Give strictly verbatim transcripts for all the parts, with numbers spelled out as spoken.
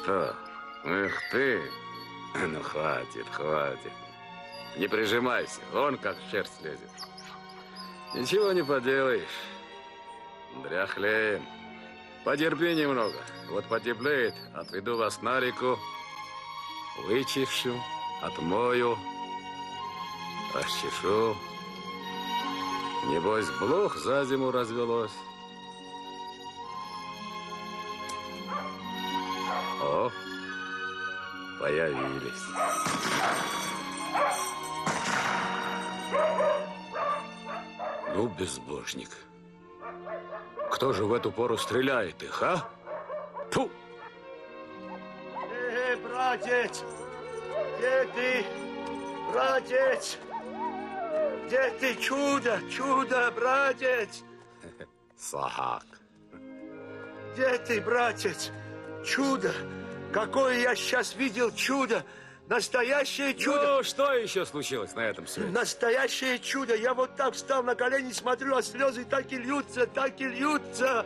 что? Эх ты! Ну, хватит, хватит. Не прижимайся, вон как шерсть лезет. Ничего не поделаешь. Дряхлеем. Потерпи немного. Вот потеплеет, отведу вас на реку. Вычищу, отмою, расчешу. Небось, блох за зиму развелось. О, появились. Ну, безбожник. Кто же в эту пору стреляет их, а? Фу! Эй, братец! Где ты, братец? Где ты, чудо, чудо, братец? Сахак. Где ты, братец? Чудо! Какое я сейчас видел чудо! Настоящее чудо! Ну, что еще случилось на этом свете? Настоящее чудо! Я вот так встал на колени, смотрю, а слезы так и льются, так и льются!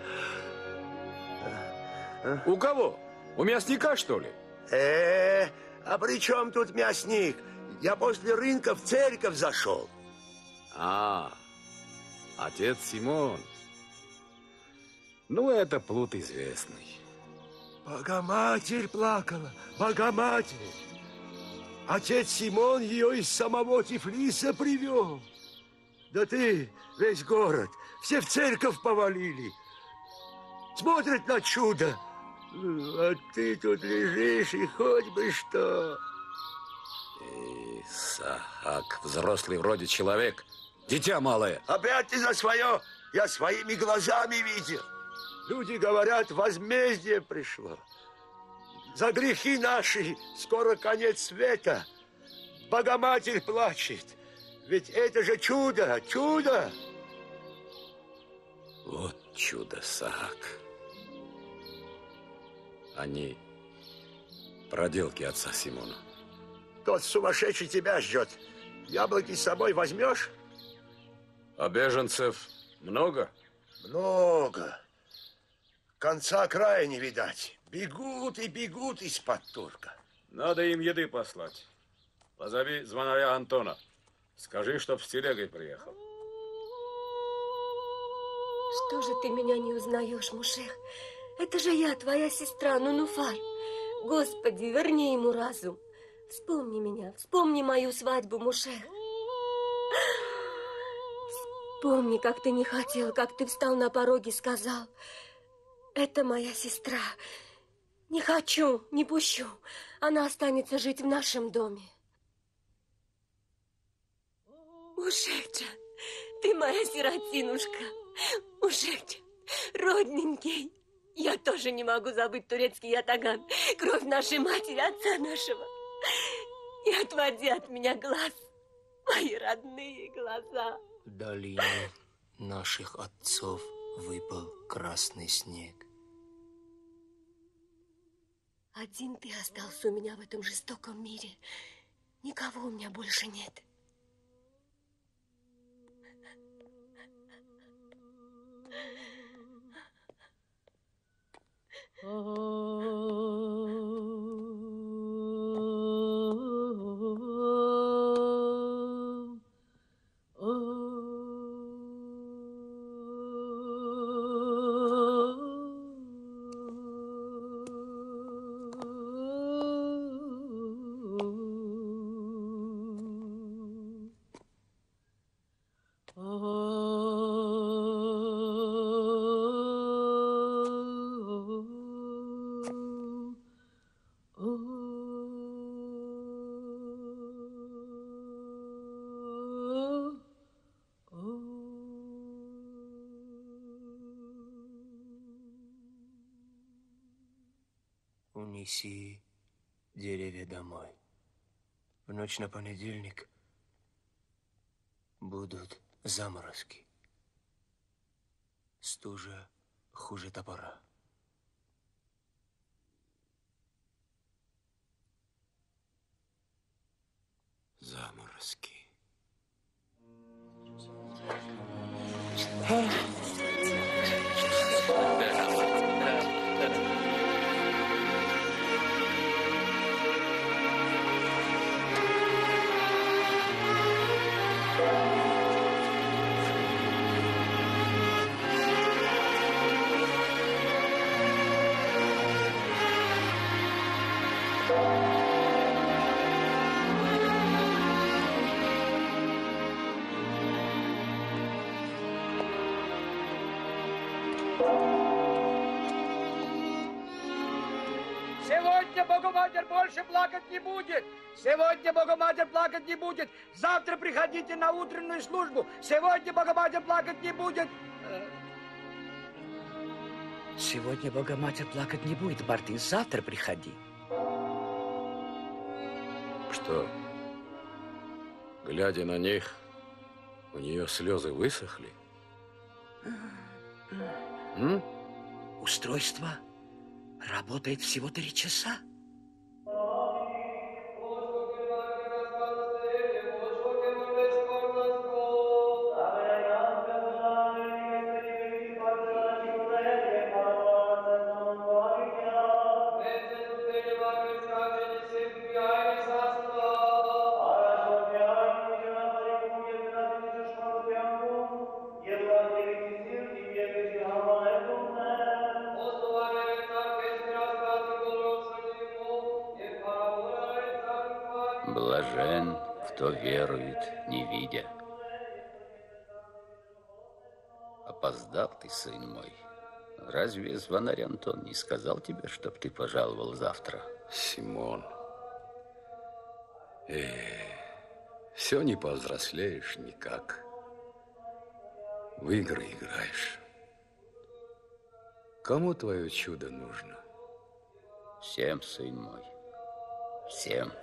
У кого? У мясника, что ли? Э, а при чем тут мясник? Я после рынка в церковь зашел. А, отец Симон. Ну, это плут известный. Богоматерь плакала, Богоматерь. Отец Симон ее из самого Тифлиса привел. Да ты, весь город, все в церковь повалили. Смотрят на чудо. А ты тут лежишь, и хоть бы что. Исаак, взрослый вроде человек. Дитя малое. Опять ты за свое. Я своими глазами видел. Люди говорят, возмездие пришло. За грехи наши скоро конец света. Богоматерь плачет. Ведь это же чудо, чудо. Вот чудо, Саак. Они проделки отца Симона. Тот сумасшедший тебя ждет. Яблоки с собой возьмешь? А беженцев много? Много. Конца края не видать. Бегут и бегут из-под турка. Надо им еды послать. Позови звонаря Антона. Скажи, чтоб с телегой приехал. Что же ты меня не узнаешь, Мушех? Это же я, твоя сестра Нунуфар. Господи, верни ему разум. Вспомни меня, вспомни мою свадьбу, Мушех. Вспомни, как ты не хотел, как ты встал на пороге и сказал: это моя сестра. Не хочу, не пущу. Она останется жить в нашем доме. Мушехджан, ты моя сиротинушка. Мушехджан, родненький. Я тоже не могу забыть турецкий ятаган, кровь нашей матери, отца нашего. Не отводи от меня глаз, мои родные глаза. В долине наших отцов выпал красный снег. Один ты остался у меня в этом жестоком мире. Никого у меня больше нет. Унеси деревья домой. В ночь на понедельник будут заморозки. Стужа хуже топора. Заморозки. Сегодня Богоматерь больше плакать не будет. Сегодня Богоматерь плакать не будет. Завтра приходите на утреннюю службу. Сегодня Богоматерь плакать не будет. Сегодня Богоматерь плакать не будет, Мартин. Завтра приходи. Что? Глядя на них, у нее слезы высохли? М? Устройство работает всего три часа. Блажен, кто верует, не видя. Опоздал ты, сын мой. Разве звонарь Антон не сказал тебе, чтоб ты пожаловал завтра? Симон, э, все не повзрослеешь никак. В игры играешь. Кому твое чудо нужно? Всем, сын мой, всем.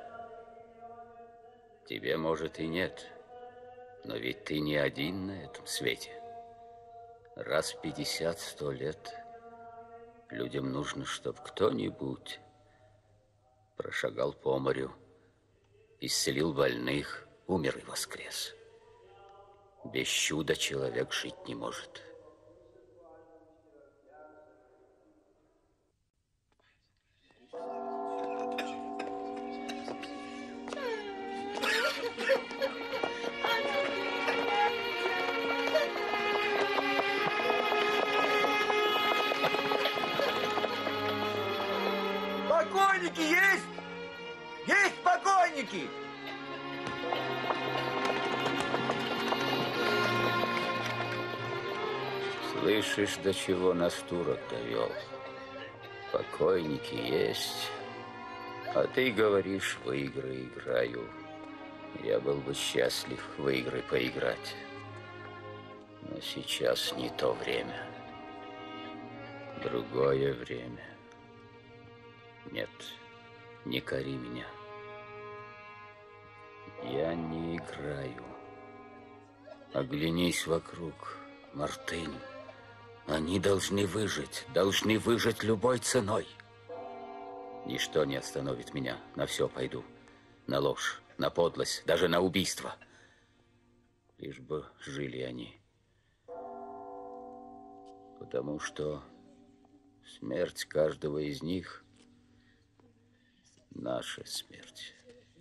Тебе, может, и нет, но ведь ты не один на этом свете. Раз в пятьдесят-сто лет людям нужно, чтобы кто-нибудь прошагал по морю, исцелил больных, умер и воскрес. Без чуда человек жить не может. Покойники есть? Есть покойники! Слышишь, до чего нас турок довел? Покойники есть, а ты говоришь, в игры играю. Я был бы счастлив в игры поиграть. Но сейчас не то время. Другое время. Нет, не кори меня. Я не играю. Оглянись вокруг, Мартын. Они должны выжить, должны выжить любой ценой. Ничто не остановит меня, на все пойду. На ложь, на подлость, даже на убийство. Лишь бы жили они. Потому что смерть каждого из них — наша смерть.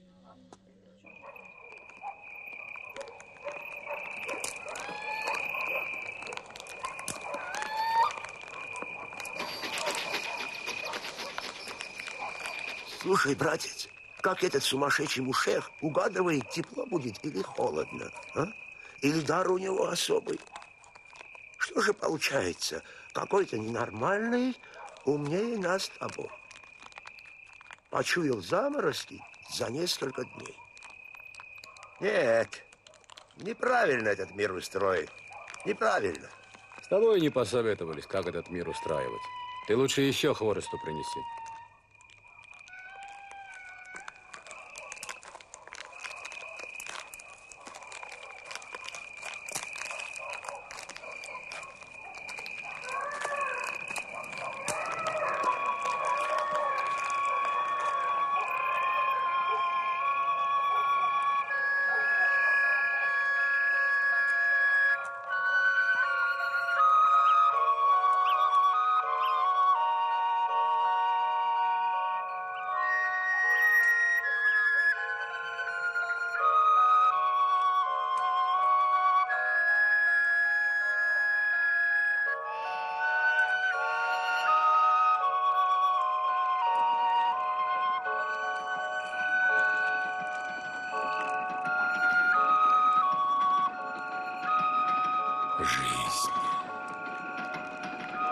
Слушай, братец, как этот сумасшедший мушех угадывает, тепло будет или холодно, а? Или дар у него особый? Что же получается? Какой-то ненормальный умнее нас с тобой. Почуял заморозки за несколько дней. Нет, неправильно этот мир устроен. Неправильно. С тобой не посоветовались, как этот мир устраивать. Ты лучше еще хворосту принеси. Жизнь.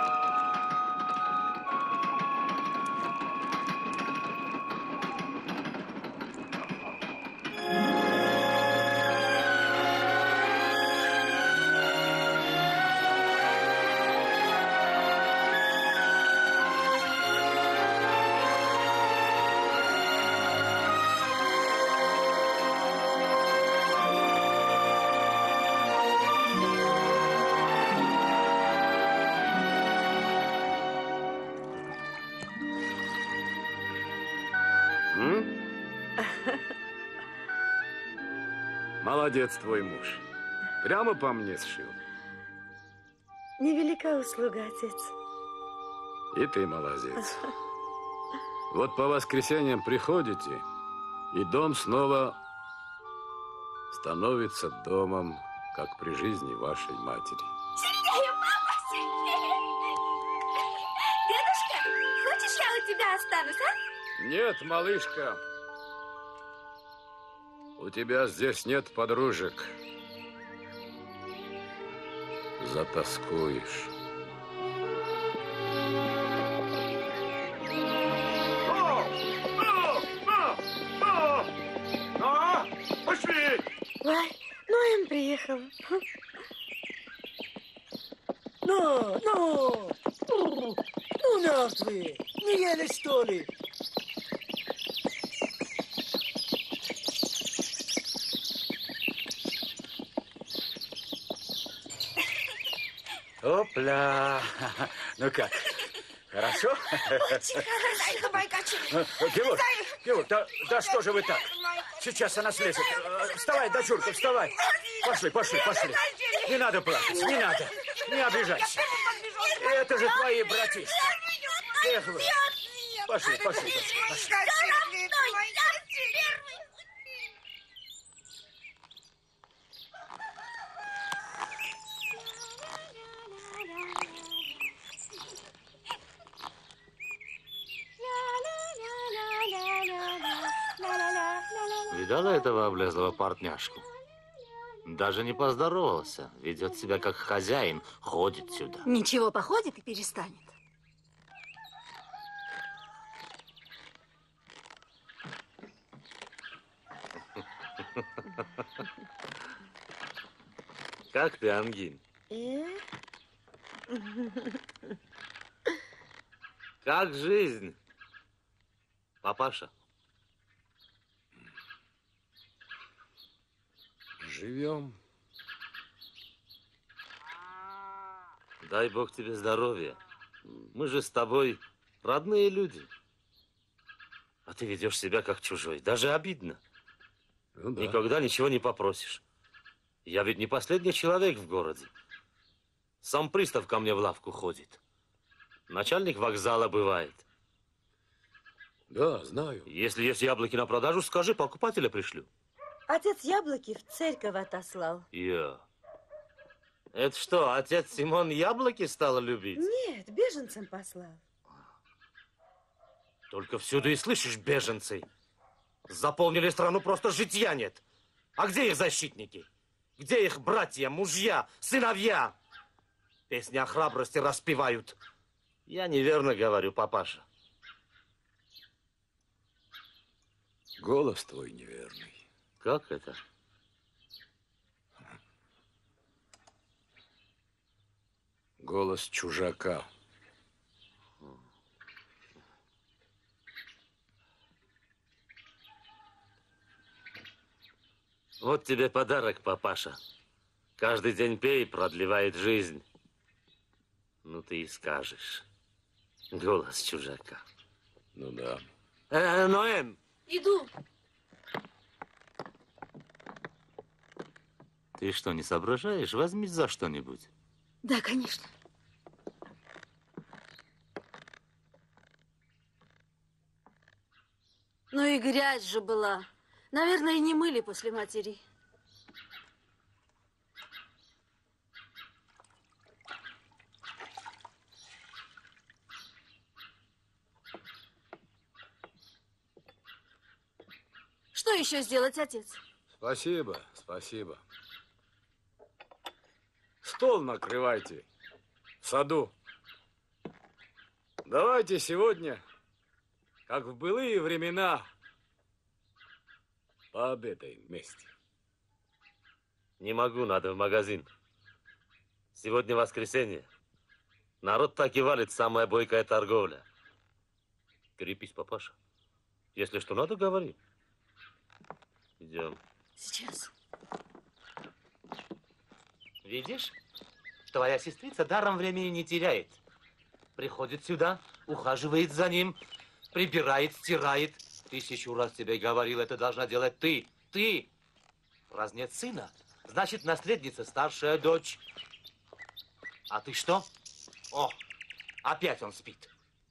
Молодец твой муж. Прямо по мне сшил. Невелика услуга, отец. И ты молодец. Вот по воскресеньям приходите, и дом снова становится домом, как при жизни вашей матери. Сергей, папа, Сергей! Дедушка, хочешь, я у тебя останусь, а? Нет, малышка. У тебя здесь нет подружек. Затоскуешь. Пошли! Ой, ну им приехал. Ну, ну! Ну, мертвые! Не ели, что ли? Опля! Ну как, хорошо? Очень хорошо. Давай, качай. Георг, Георг, да, да что же вы так? Сейчас она слезет. Вставай, дочурка, вставай. Пошли, пошли, пошли. Не надо плакать, не надо. Не обижайся. Это же твои братишки. Эх вы. Пошли, пошли, пошли. Видала этого облезлого портняшку? Даже не поздоровался. Ведет себя как хозяин, ходит сюда. Ничего, походит и перестанет. Как ты, Ангин? Как жизнь, папаша? Живем. Дай Бог тебе здоровья. Мы же с тобой родные люди. А ты ведешь себя как чужой. Даже обидно. Ну, да. Никогда ничего не попросишь. Я ведь не последний человек в городе. Сам пристав ко мне в лавку ходит. Начальник вокзала бывает. Да, знаю. Если есть яблоки на продажу, скажи, покупателя пришлю. Отец яблоки в церковь отослал. Я. Это что, отец Симон яблоки стал любить? Нет, беженцам послал. Только всюду и слышишь беженцы. Заполнили страну, просто житья нет. А где их защитники? Где их братья, мужья, сыновья? Песни о храбрости распевают. Я неверно говорю, папаша. Голос твой неверный. Как это? Голос чужака. Вот тебе подарок, папаша. Каждый день пей, продлевает жизнь. Ну, ты и скажешь. Голос чужака. Ну да. Э, Ноэм! Иду. Ты что, не соображаешь? Возьмись за что-нибудь. Да, конечно. Ну и грязь же была. Наверное, не мыли после матери. Что еще сделать, отец? Спасибо, спасибо. Стол накрывайте в саду. Давайте сегодня, как в былые времена, пообедаем вместе. Не могу, надо в магазин. Сегодня воскресенье. Народ так и валит, самая бойкая торговля. Крепись, папаша. Если что надо, говори. Идем. Сейчас. Видишь? Твоя сестрица даром времени не теряет. Приходит сюда, ухаживает за ним, прибирает, стирает. Тысячу раз тебе говорил, это должна делать ты. Ты! Раз нет сына, значит, наследница старшая дочь. А ты что? О, опять он спит.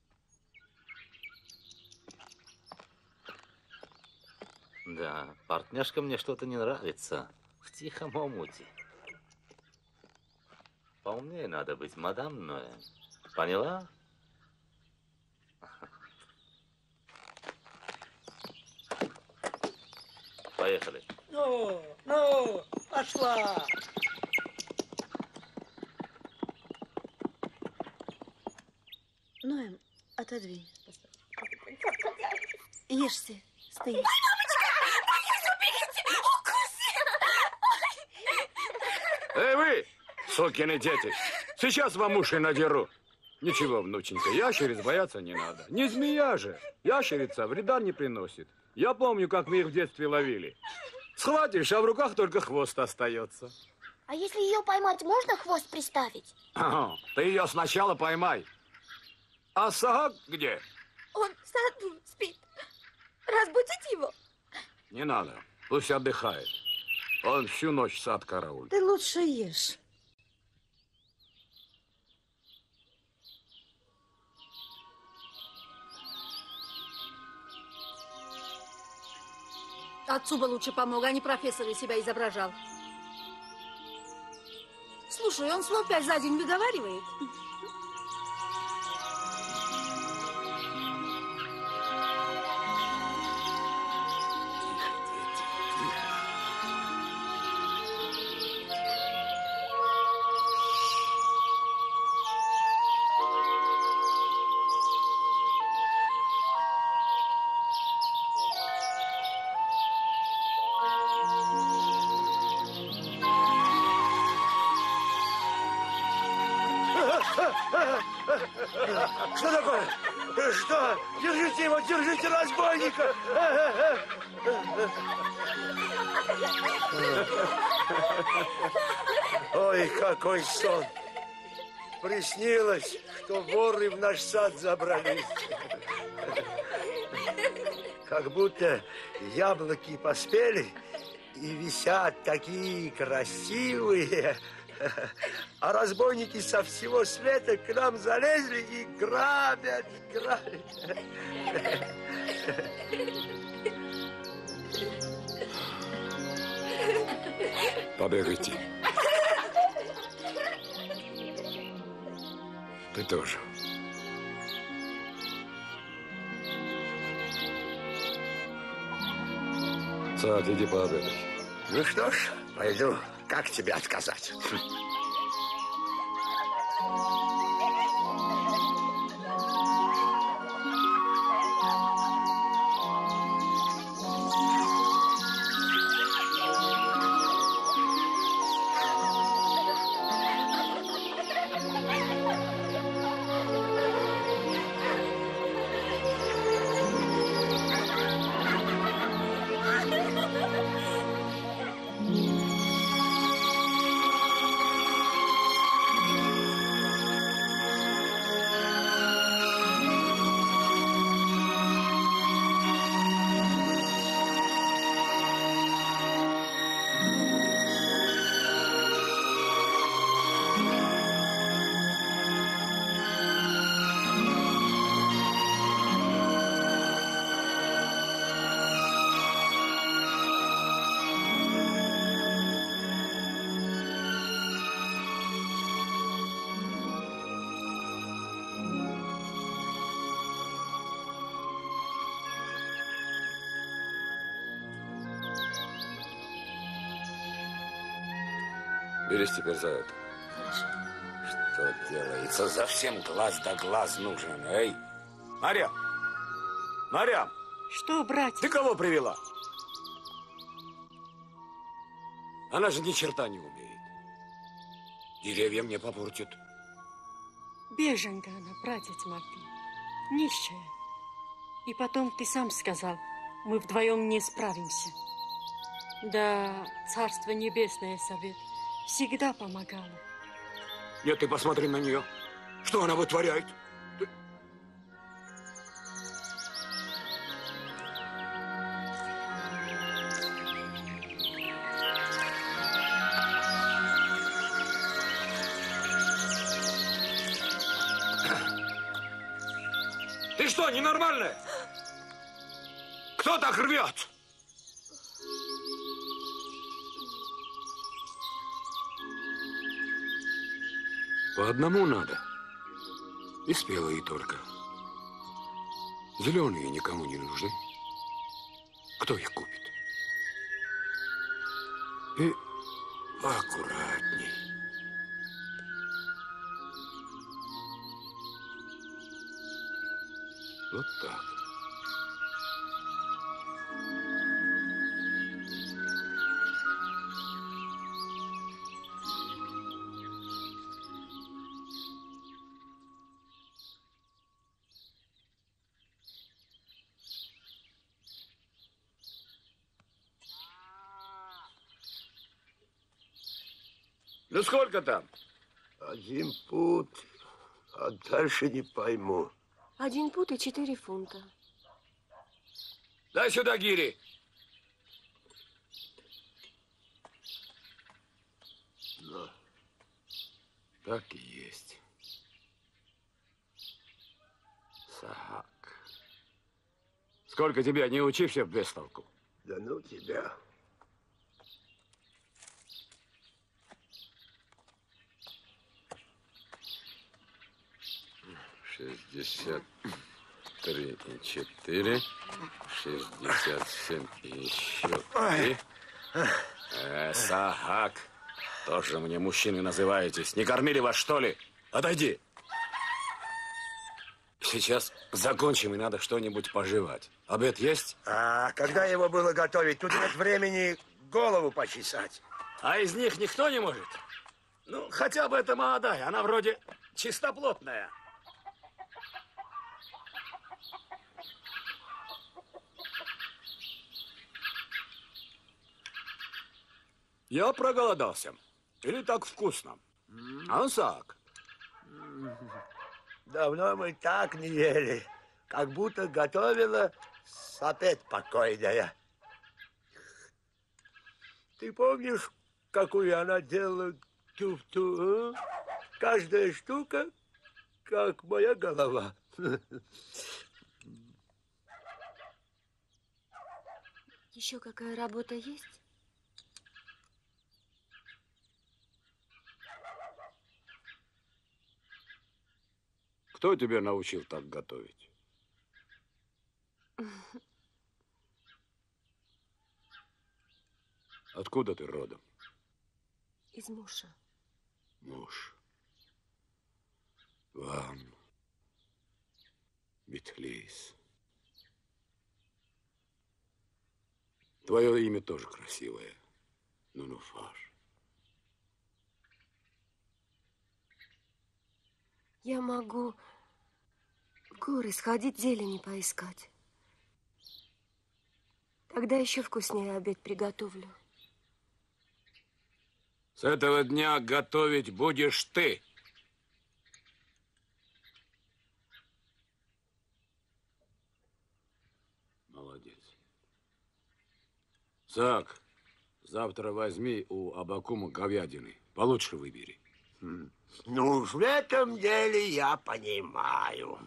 Да, партнершка мне что-то не нравится. В тихом омуте. Поумнее надо быть, мадам Ноэ. Поняла? Поехали. Ну, ну, пошла. Ноэм, отодвинь. Ешьте, стоит. Эй, вы, сукины дети, сейчас вам уши надеру. Ничего, внученька, ящериц бояться не надо. Не змея же. Ящерица вреда не приносит. Я помню, как мы их в детстве ловили. Схватишь, а в руках только хвост остается. А если ее поймать, можно хвост приставить? Ага, ты ее сначала поймай. А Саак где? Он в саду спит. Разбудить его? Не надо, пусть отдыхает. Он всю ночь сад караулит. Ты лучше ешь. Отцу бы лучше помог, а не профессор из себя изображал. Слушай, он слов пять за день выговаривает. Что такое? Что? Держите его, держите разбойника! Ой, какой сон! Приснилось, что воры в наш сад забрались. Как будто яблоки поспели и висят такие красивые. А разбойники со всего света к нам залезли и грабят, грабят. Побегайте. Ты тоже. Сад, иди пообедай. Ну что ж, пойду. Как тебе отказать? Берись теперь за это. Хорошо. Что делается? Совсем глаз да глаз нужен. Эй, Марьям! Марьям! Что, братья? Ты кого привела? Она же ни черта не умеет. Деревья мне попортит. Беженка она, братец Мартин. Нищая. И потом ты сам сказал, мы вдвоем не справимся. Да, Царство Небесное, Совет, всегда помогало. Нет, ты посмотри на нее. Что она вытворяет? Ты... что, ненормальное? Кто так рвет? По одному надо. И спелые только. Зеленые никому не нужны. Кто их купит? И аккуратней. Вот так. Ну сколько там? Один пуд, а дальше не пойму. Один пуд и четыре фунта. Дай сюда гири. Ну, так и есть. Так. Сколько тебя, не учишься в бестолку? да ну тебя. Шестьдесят три и четыре, шестьдесят семь и еще три. Э, Сахак, тоже мне мужчины называетесь. Не кормили вас, что ли? Отойди. Сейчас закончим, и надо что-нибудь пожевать. Обед есть? А когда его было готовить? Тут нет времени голову почесать. А из них никто не может? Ну, хотя бы эта молодая, она вроде чистоплотная. Я проголодался. Или так вкусно? Ансак. Давно мы так не ели, как будто готовила опять покойная. Ты помнишь, какую она делала туфту? А? Каждая штука, как моя голова. Еще какая работа есть? Кто тебя научил так готовить? Откуда ты родом? Из Муша. Муж. Ван. Битхлис. Твое имя тоже красивое. Нунуфар. Я могу в горы сходить, зелени поискать. Тогда еще вкуснее обед приготовлю. С этого дня готовить будешь ты. Молодец. Зак, завтра возьми у Абакума говядины. Получше выбери. Ну уж в этом деле я понимаю.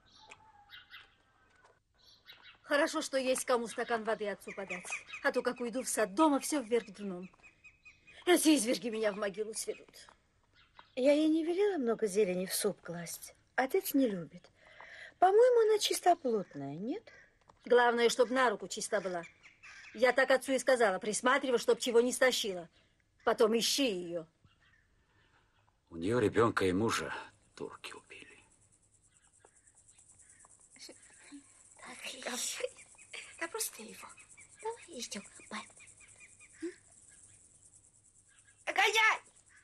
Хорошо, что есть кому стакан воды отцу подать. А то, как уйду в сад, дома все вверх дном. Эти изверги меня в могилу сведут. Я ей не велела много зелени в суп класть. Отец не любит. По-моему, она чистоплотная, нет? Главное, чтобы на руку чиста была. Я так отцу и сказала, присматривай, чтоб чего не стащила. Потом ищи ее. У нее ребенка и мужа турки убили. Да просто его. Давай еще. Гоняй!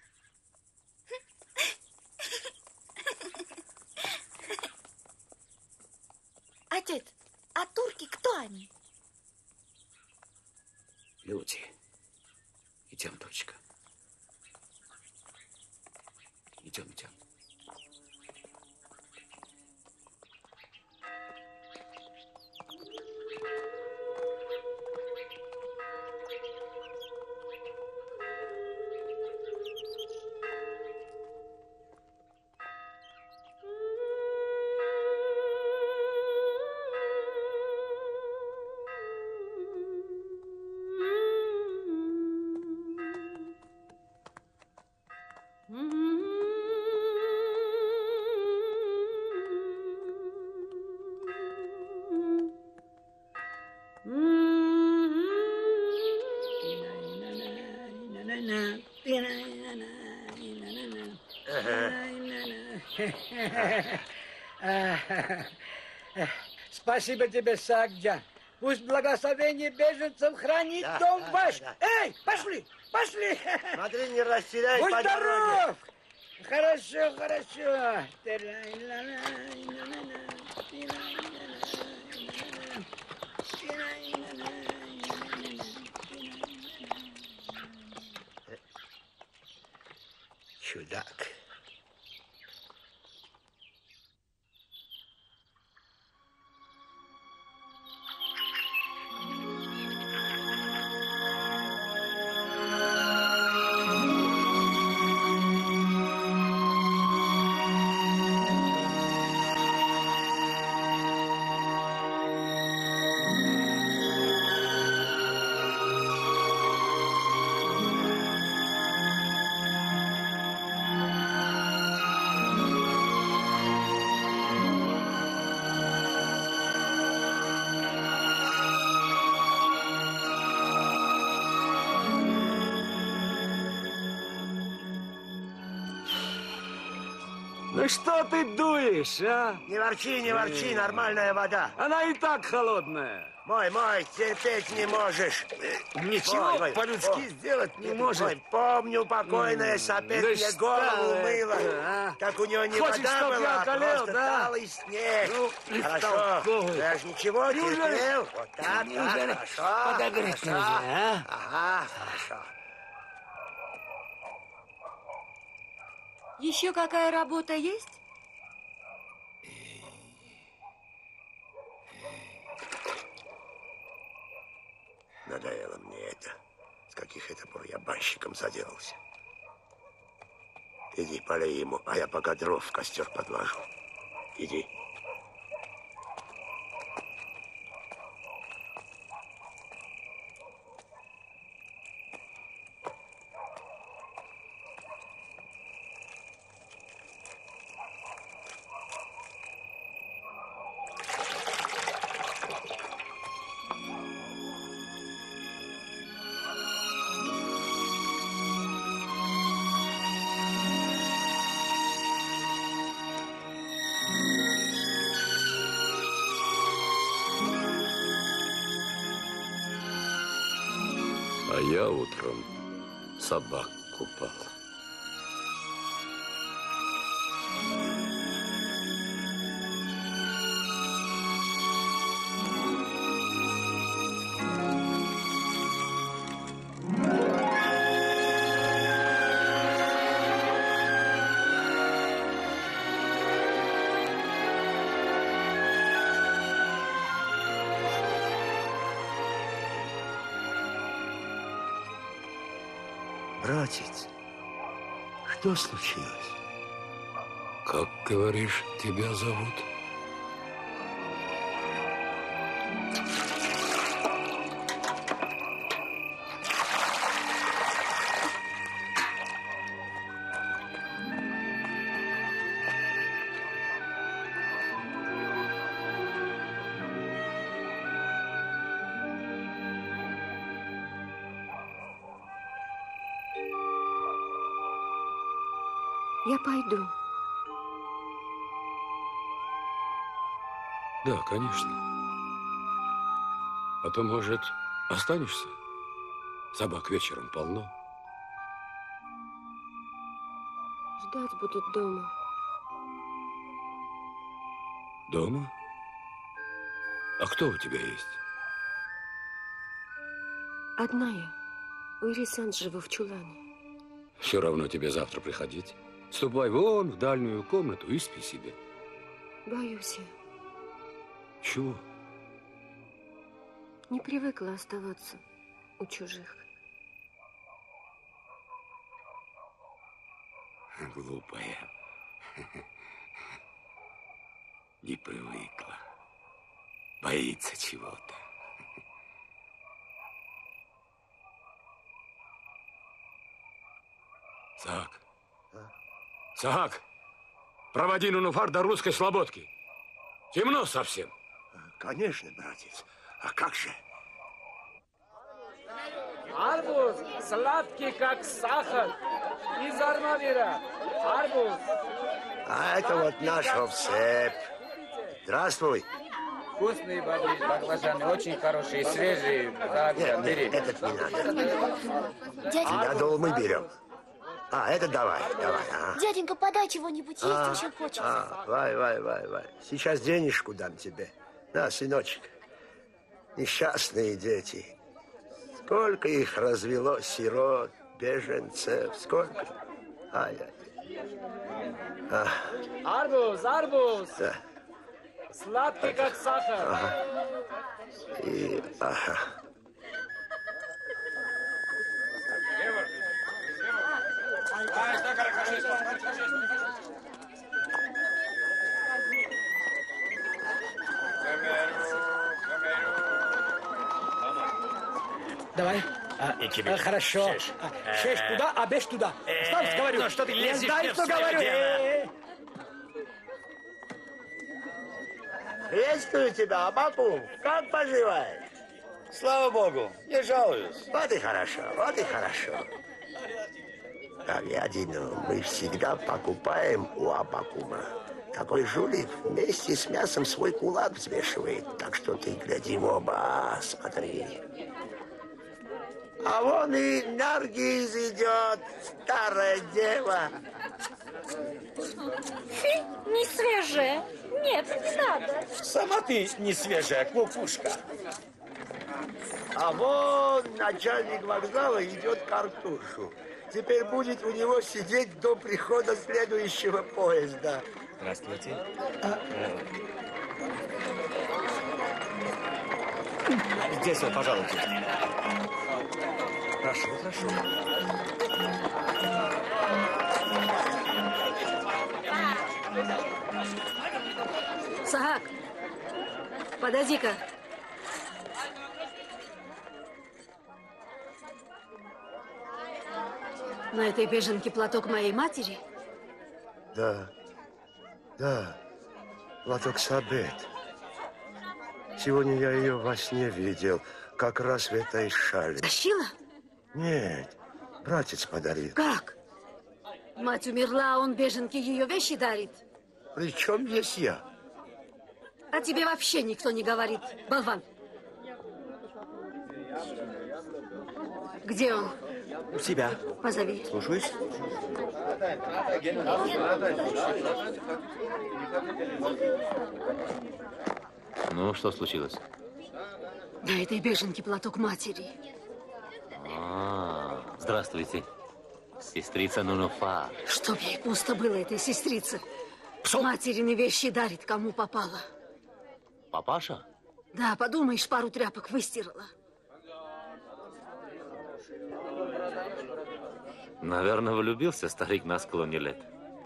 Отец, а турки кто они? Люди. Идем, дочка. Идем, идем. Спасибо тебе, Сагдя. Пусть благословение беженцев хранит Да, дом да, ваш. да. Эй, пошли, пошли. Смотри, не растеряй Будь по дороге. здоров. Хорошо, хорошо. Чудак. Ну что ты дуешь, а? Не ворчи, не ворчи, нормальная вода. Она и так холодная. Мой, мой, терпеть не можешь. Ничего Мой, мой, по-людски о, сделать не мой, может. помню, покойная сопеть да мне что голову это, мыла. а? Как у нее не Хочешь, вода чтоб я была, а околел, просто да? талый снег. Ну, Хорошо, бестолковый. даже ничего, Неужели- терпел. Вот так, неужели так, хорошо. подогреть хорошо. нельзя, а? Ага, хорошо. Еще какая работа есть? Надоело мне это. С каких это пор я банщиком заделался. Иди, полей ему, а я пока дров в костер подложу. Иди. А я утром собак купал. Братец, что случилось? Как, говоришь, тебя зовут? Я пойду. Да, конечно. А то, может, останешься? Собак вечером полно. Ждать будут дома. Дома? А кто у тебя есть? Одна я. У Ирисан живу в чулане. Все равно тебе завтра приходить. Ступай вон в дальнюю комнату и спи себе. Боюсь я. Чего? Не привыкла оставаться у чужих. Глупая. Не привыкла. Боится чего-то. Саак. Саак, проводи Нунуфар до русской слободки. Темно совсем. Конечно, братец. А как же? Арбуз сладкий, как сахар. Из армавира. Арбуз. А это вот наш овсеп. Здравствуй. Вкусные баклажаны, очень хорошие, свежие. Так, Нет, бери. нет, этот не надо. Дяденька, Я думал, мы берем. А, это давай, давай. Ага. дяденька, подай чего-нибудь, есть А, очень хочется. А, вай, вай, вай, вай. Сейчас денежку дам тебе. На, сыночек. Несчастные дети. Сколько их развелось, сирот, беженцев, сколько? Ай-яй. А, Арбуз, арбуз. да. Сладкий, как сахар. Ага. И, ага. Давай. А, А, хорошо. Шесть. А, Шесть туда, а беш туда. Э, Стоп, говорю. ну что ты Не лезешь знаю, мне в что свое говорю. дело? Э, Приветствую тебя, Абаку. Как поживаешь? Слава богу, не жалуюсь. Вот и хорошо, вот и хорошо. Говядину мы всегда покупаем у Абакума. Такой жулик вместе с мясом свой кулак взвешивает. Так что ты гляди в оба, смотри. А вон и Наргиз идет, старая дева. Фи, не свежее. Нет, не надо. Сама ты не свежая кукушка. А вон начальник вокзала идет к Артушу. Теперь будет у него сидеть до прихода следующего поезда. Здравствуйте. Здесь вот, пожалуйста. Прошу, прошу. Сагак, подойди-ка. На этой беженке платок моей матери? Да, да, платок Сабет. Сегодня я ее во сне видел, как раз в этой шале. Тащила? Нет, братец подарил. Как? Мать умерла, а он беженке ее вещи дарит. При чем здесь я? А тебе вообще никто не говорит, болван. Где он? У себя. Позови. Слушаюсь. Ну, что случилось? На этой беженке платок матери. А, здравствуйте. Сестрица Нунуфа. Чтоб ей пусто было, этой сестрице. Материны вещи дарит, кому попало. Папаша? Да, подумаешь, пару тряпок выстирала. Наверное, влюбился старик на склоне лет.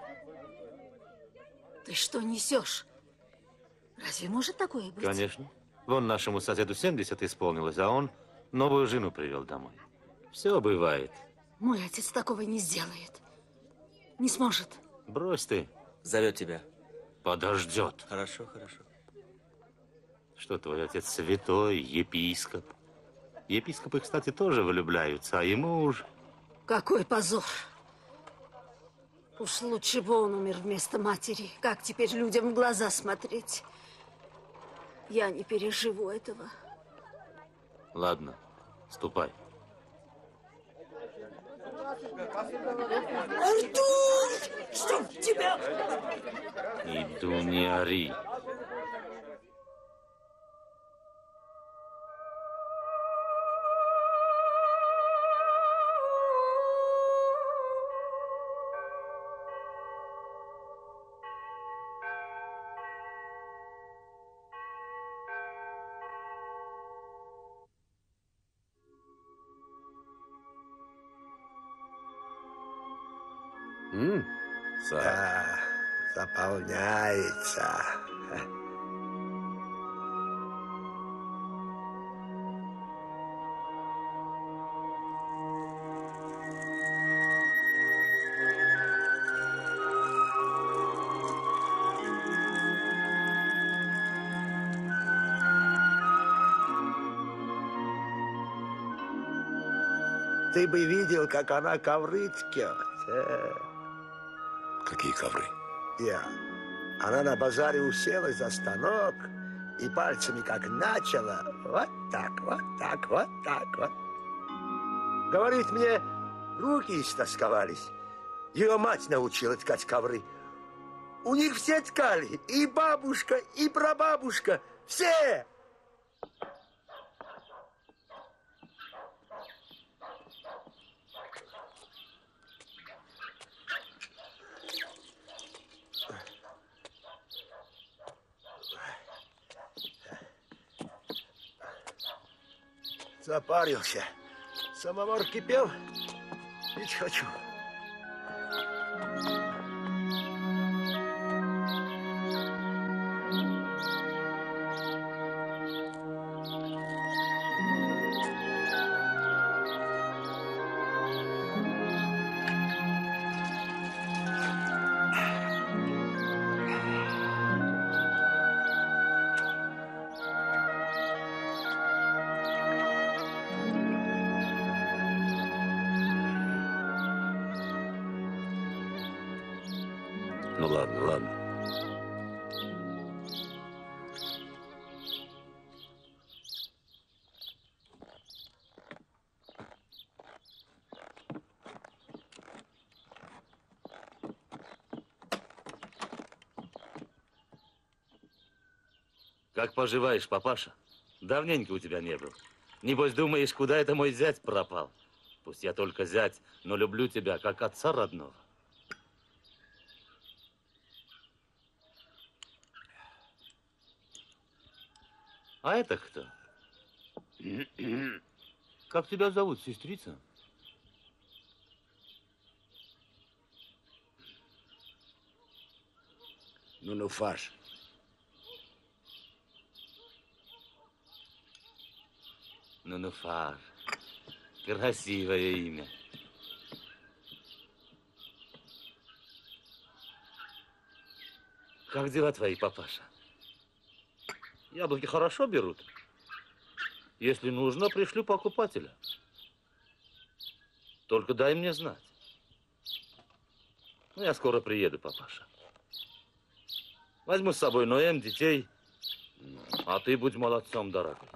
Ты что несешь? Разве может такое быть? Конечно. Вон нашему соседу семьдесят исполнилось, а он новую жену привел домой. Все бывает. Мой отец такого не сделает. Не сможет. Брось ты. Зовет тебя. Подождет. Хорошо, хорошо. Что твой отец святой, епископ. Епископы, кстати, тоже влюбляются, а ему уж... Какой позор. Уж лучше бы он умер вместо матери. Как теперь людям в глаза смотреть? Я не переживу этого. Ладно, ступай. Артур! Чтоб тебя... Иду, не ори. М? Да, заполняется. Ты бы видел, как она ковры ткет. Э. Какие ковры? Я. Она на базаре уселась за станок и пальцами как начала. Вот так, вот так, вот так, вот. Говорит мне, руки истосковались. Ее мать научила ткать ковры. У них все ткали, и бабушка, и прабабушка, все! Запарился. Самовар кипел, пить хочу. Ну ладно, ладно. Как поживаешь, папаша? Давненько у тебя не был. Небось, думаешь, куда это мой зять пропал? Пусть я только зять, но люблю тебя, как отца родного. А это кто? Как тебя зовут, сестрица? Нунуфаш. Нунуфар. Красивое имя. Как дела твои, папаша? Яблоки хорошо берут? Если нужно, пришлю покупателя. Только дай мне знать. Ну, я скоро приеду, папаша. Возьму с собой Ноэм, детей, а ты будь молодцом, дорогой.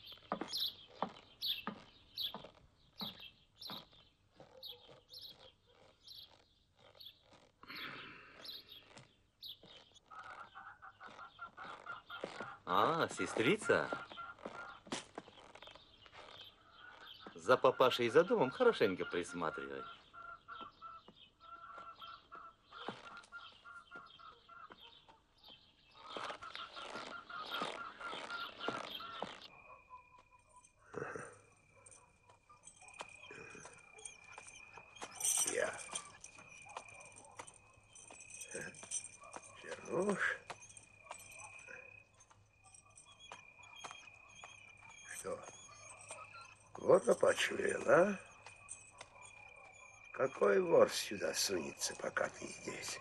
А, сестрица? За папашей и за домом хорошенько присматривай. Я. Чернуш. Что? Вот почуял, а? Какой вор сюда сунется, пока ты здесь?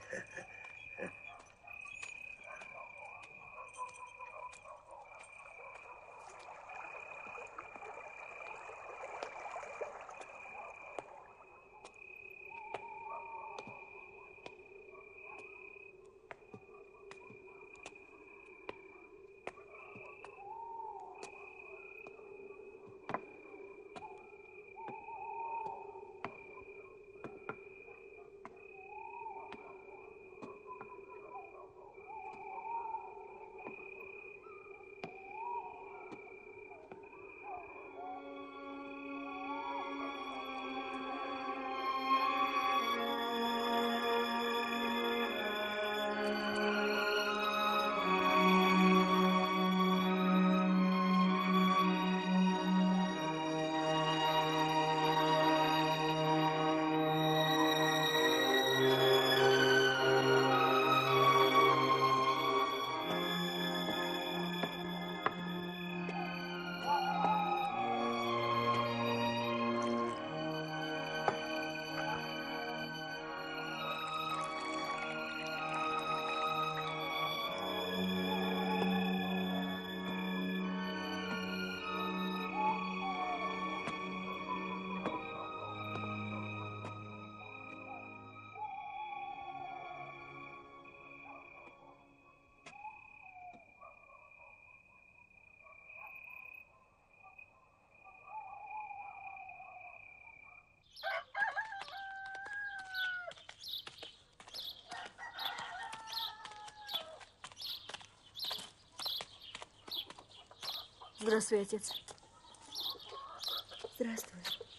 Здравствуй, отец. Здравствуй.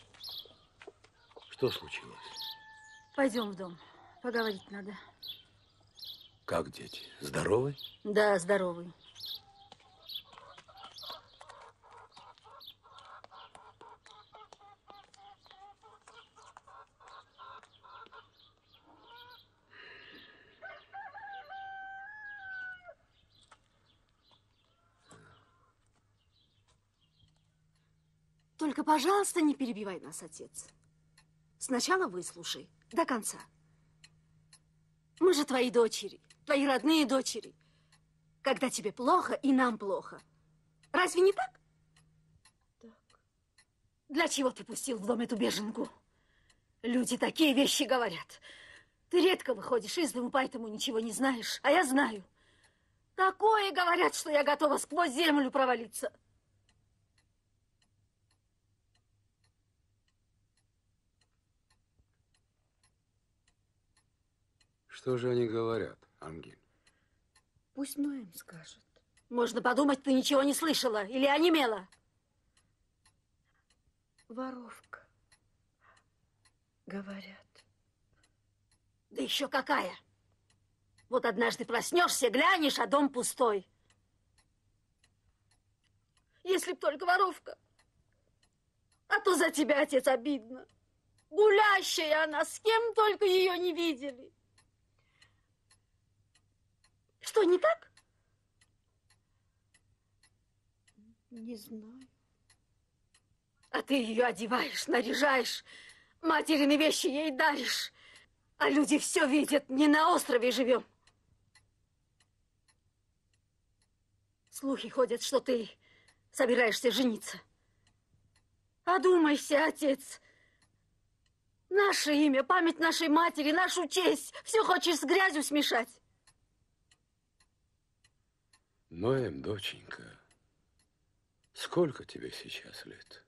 Что случилось? Пойдем в дом. Поговорить надо. Как дети? Здоровы? Да, здоровый. Только, пожалуйста, не перебивай нас, отец. Сначала выслушай до конца. Мы же твои дочери, твои родные дочери. Когда тебе плохо, и нам плохо. Разве не так? Так. Для чего ты пустил в дом эту беженку? Люди такие вещи говорят. Ты редко выходишь из дому, поэтому ничего не знаешь. А я знаю. Такое говорят, что я готова сквозь землю провалиться. Что же они говорят, Ангель? Пусть Ноэм скажет. Можно подумать, ты ничего не слышала или онемела. Воровка. Говорят. Да еще какая. Вот однажды проснешься, глянешь, а дом пустой. Если б только воровка. А то за тебя, отец, обидно. Гулящая она, с кем только ее не видели. Что, не так? Не знаю. А ты ее одеваешь, наряжаешь, материны вещи ей даришь. А люди все видят, не на острове живем. Слухи ходят, что ты собираешься жениться. Одумайся, отец. Наше имя, память нашей матери, нашу честь. Все хочешь с грязью смешать. Ноэм, доченька, сколько тебе сейчас лет?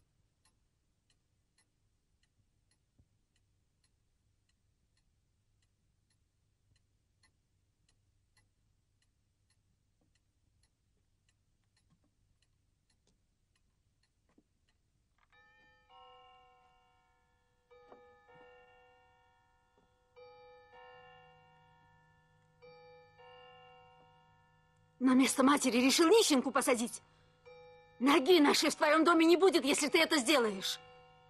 На место матери решил нищенку посадить. Ноги нашей в твоем доме не будет, если ты это сделаешь.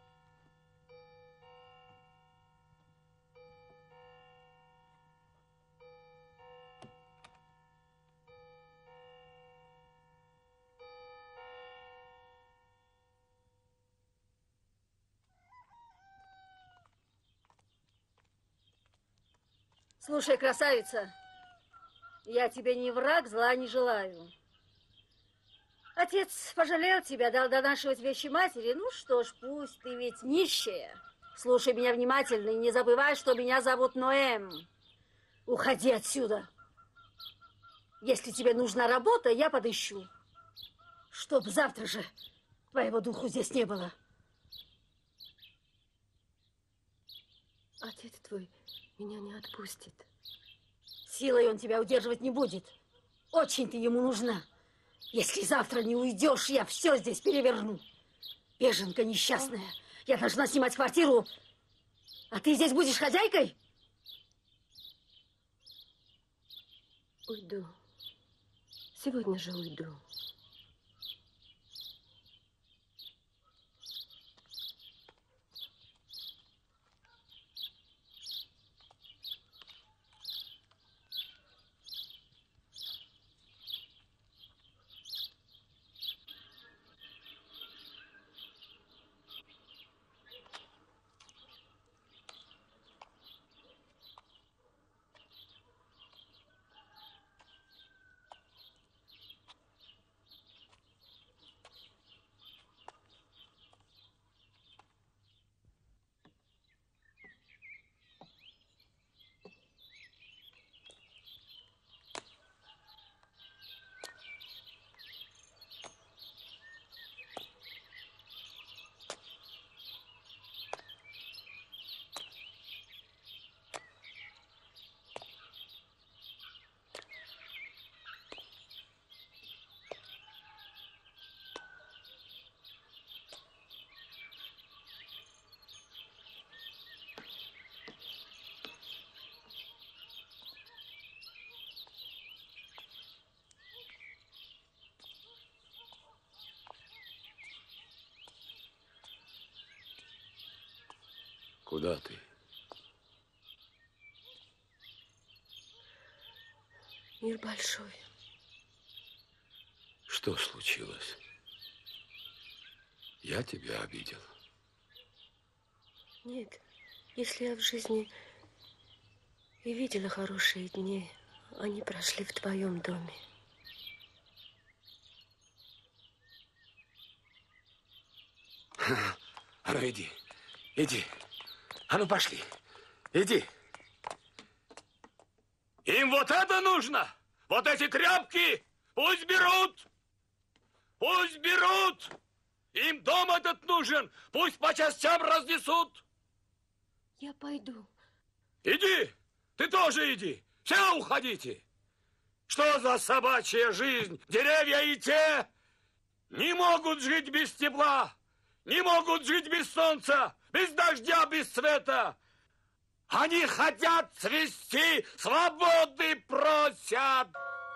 Слушай, красавица, я тебе не враг, зла не желаю. Отец пожалел тебя, дал донашивать вещи матери. Ну что ж, пусть, ты ведь нищая. Слушай меня внимательно и не забывай, что меня зовут Ноэм. Уходи отсюда. Если тебе нужна работа, я подыщу. Чтоб завтра же твоего духу здесь не было. Отец твой меня не отпустит. Силой он тебя удерживать не будет. Очень ты ему нужна. Если завтра не уйдешь, я все здесь переверну. Беженка несчастная. Я должна снимать квартиру. А ты здесь будешь хозяйкой? Уйду. Сегодня же уйду. Куда ты? Мир большой. Что случилось? Я тебя обидел. Нет, если я в жизни и видела хорошие дни, они прошли в твоем доме. А ну иди, иди. А ну пошли, иди. Им вот это нужно? Вот эти тряпки? Пусть берут! Пусть берут! Им дом этот нужен! Пусть по частям разнесут! Я пойду. Иди! Ты тоже иди! Все уходите! Что за собачья жизнь? Деревья и те не могут жить без тепла, не могут жить без солнца, без дождя, без света. Они хотят цвести, свободы просят.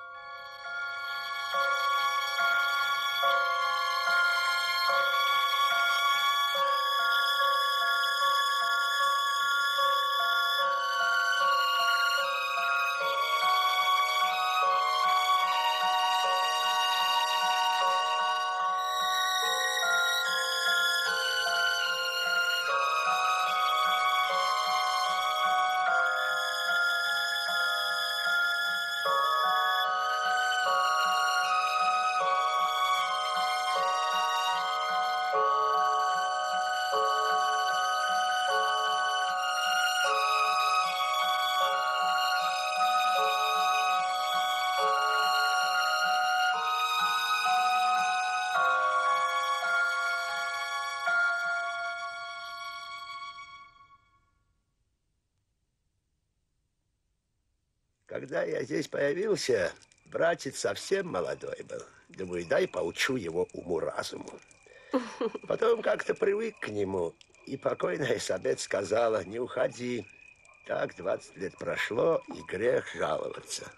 Когда я здесь появился, братец совсем молодой был. Думаю, дай поучу его уму-разуму. Потом как-то привык к нему, и покойная Собет сказала, не уходи. Так двадцать лет прошло, и грех жаловаться.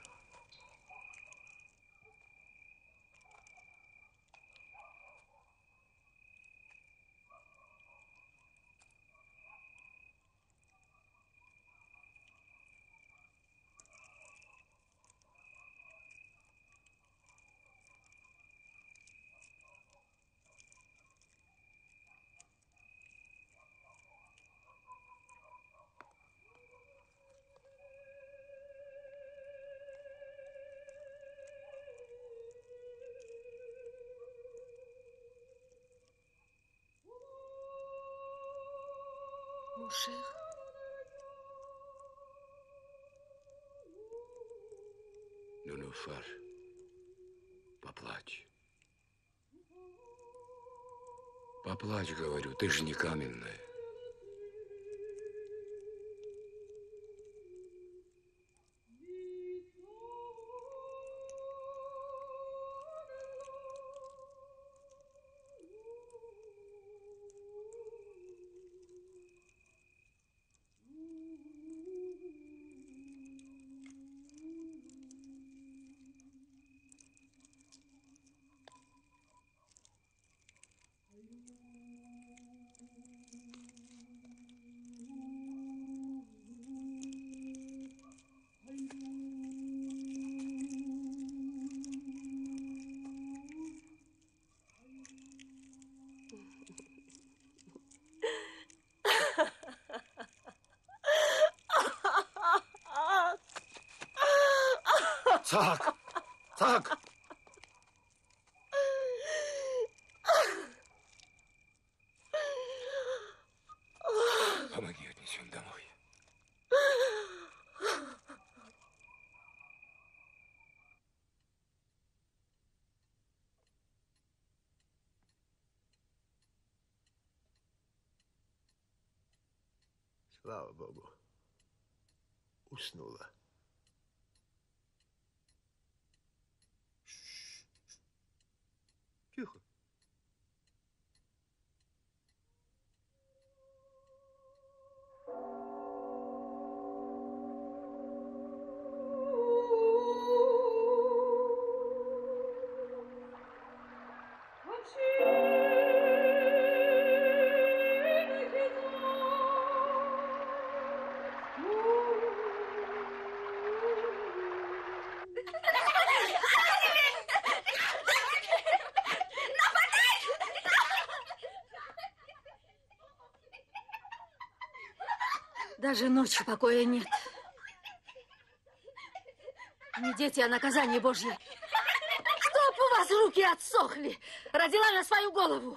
Мушех. Нунуфар, поплачь. Поплачь, говорю, ты же не каменная. Так, так. Помоги, отнесем домой. Слава Богу, уснула. Тихо. Даже ночью покоя нет. Не дети, а наказание Божье. Чтоб у вас руки отсохли. Родила на свою голову.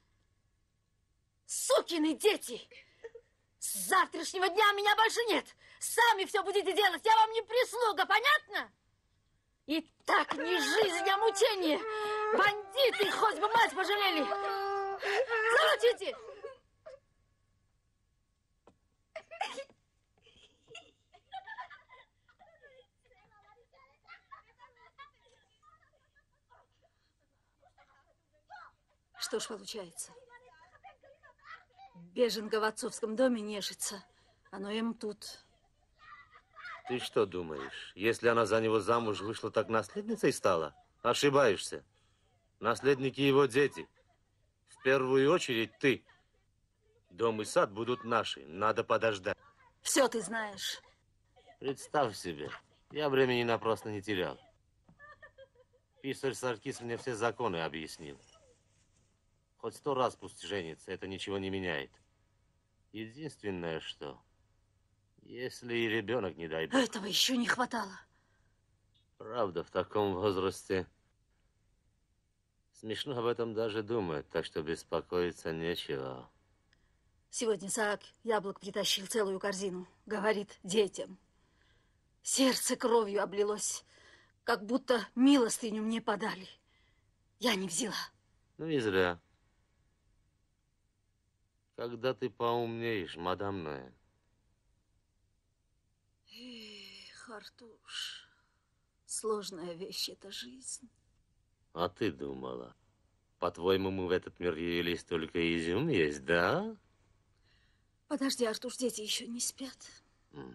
Сукины дети. С завтрашнего дня меня больше нет. Сами все будете делать. Я вам не прислуга, понятно? И так не жизнь, а мучение. Бандиты, хоть бы мать пожалели. Замолчите! Что ж получается? Беженка в отцовском доме нежится. Оно им тут. Ты что думаешь, если она за него замуж вышла, так наследницей стала? Ошибаешься. Наследники его дети. В первую очередь ты. Дом и сад будут наши. Надо подождать. Все ты знаешь. Представь себе, я времени напрасно не терял. Писарь Саркис мне все законы объяснил. Хоть сто раз пусть женится, это ничего не меняет. Единственное, что... Если и ребенок, не дай бог. Этого еще не хватало. Правда, в таком возрасте смешно об этом даже думать, так что беспокоиться нечего. Сегодня Саак яблок притащил целую корзину. Говорит детям. Сердце кровью облилось, как будто милостыню мне подали. Я не взяла. Ну и зря. Когда ты поумнеешь, мадам Ноэ? Эх, Артуш, сложная вещь эта жизнь. А ты думала, по-твоему, мы в этот мир явились только изюм есть, да? Подожди, Артуш, дети еще не спят. М.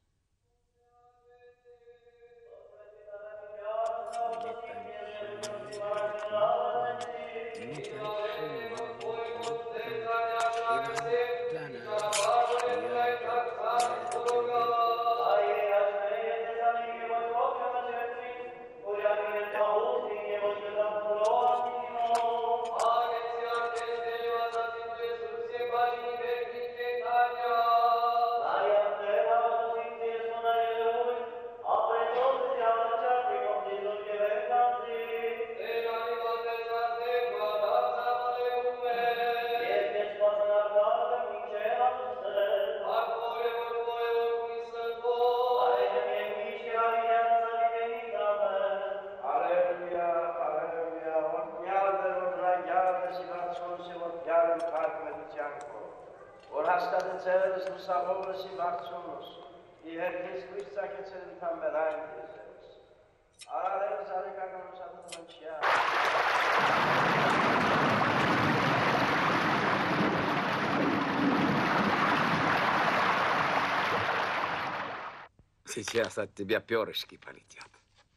Сейчас от тебя перышки полетят.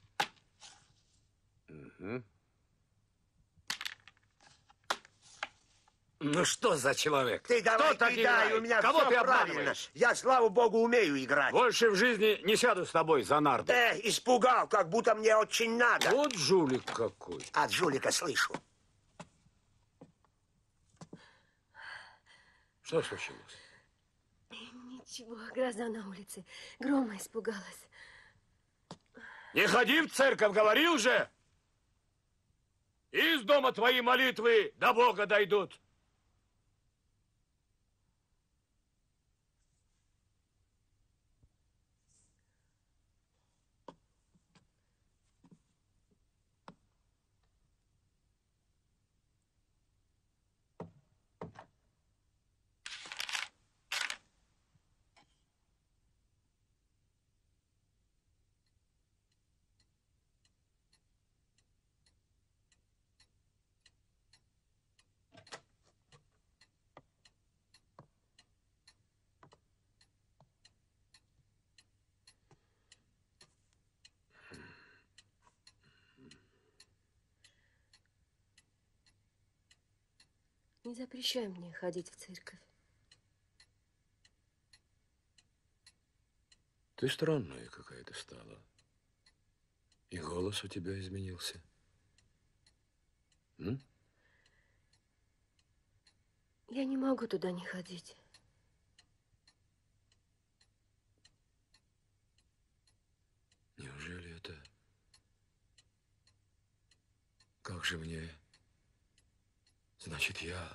Угу. Ну что за человек? Ты давай Кто так кидай, играет? у меня Кого все ты правильно. обманываешь? Я, слава богу, умею играть. Больше в жизни не сяду с тобой за нарды. Э, испугал, как будто мне очень надо. Вот жулик какой. От жулика слышу. Что случилось? Ничего, гроза на улице. Грома испугалась. Не ходи в церковь, говорил же! Из дома твои молитвы до Бога дойдут. Не запрещай мне ходить в церковь. Ты странная какая-то стала. И голос у тебя изменился. М? Я не могу туда не ходить. как же мне? Значит, я...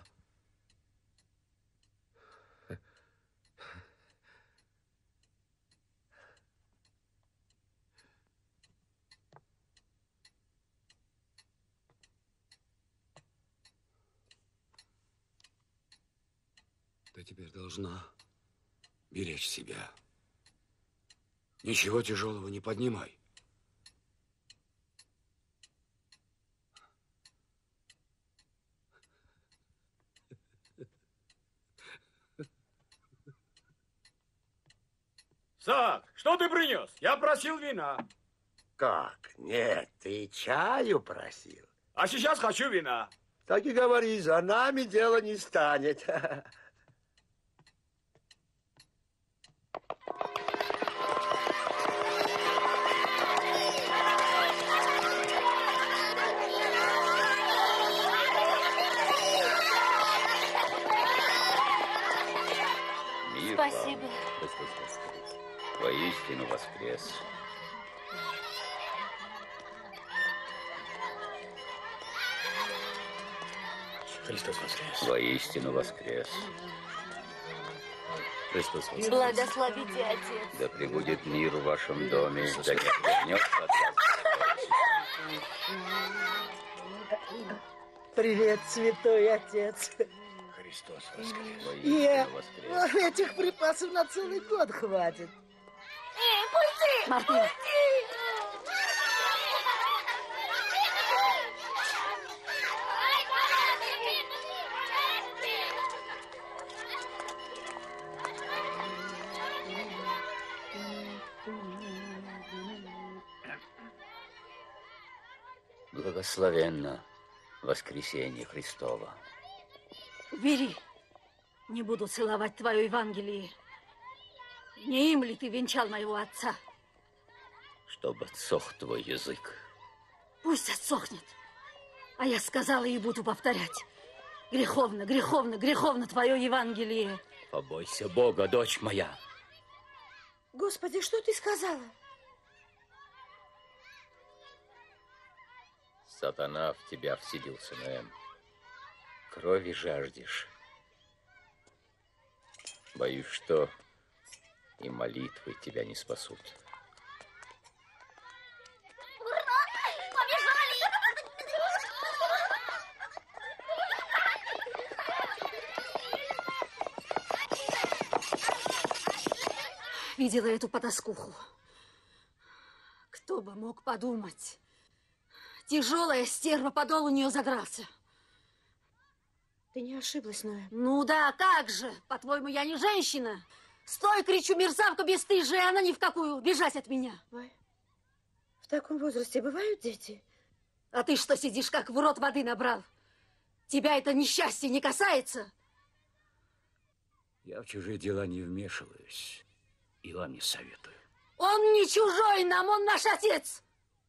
Ты теперь должна беречь себя. Ничего тяжелого не поднимай. Сак, что ты принес? Я просил вина. Как? Нет, ты чаю просил. А сейчас хочу вина. Так и говори, за нами дело не станет. Мир Спасибо. вам, Христос воскрес. Воистину воскрес. Христос воскрес. Воистину воскрес. Христос воскрес. Благословите, Отец. Да пребудет мир в вашем доме, да не отвернется от вас. Привет, святой отец. Христос воскрес. Я... Воистину воскрес. Этих припасов на целый год хватит. Эй, пусти! Мартин! Благословенно воскресение Христово. Бери. Не буду целовать твое Евангелие. Не им ли ты венчал моего отца? Чтоб отсох твой язык. Пусть отсохнет. А я сказала и буду повторять. Греховно, греховно, греховно твое Евангелие. Побойся Бога, дочь моя. Господи, что ты сказала? Сатана в тебя вселился, Ноэм. Крови жаждешь. Боюсь, что и молитвы тебя не спасут. Видела эту потаскуху. Кто бы мог подумать. Тяжелая стерва, подол у нее задрался. Ты не ошиблась, Ноэ. Ну да, как же? По-твоему, я не женщина? Стой, кричу, мерзавка бесстыжая, она ни в какую. Бежать от меня. Ой, в таком возрасте бывают дети? А ты что сидишь, как в рот воды набрал? Тебя это несчастье не касается? Я в чужие дела не вмешиваюсь. И вам не советую. Он не чужой нам, он наш отец.